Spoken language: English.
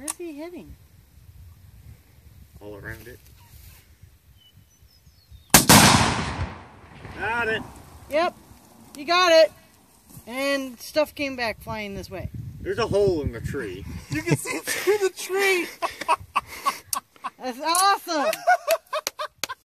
Where's he hitting? All around it. Got it. Yep, you got it. And stuff came back flying this way. There's a hole in the tree. You can see through the tree. That's awesome.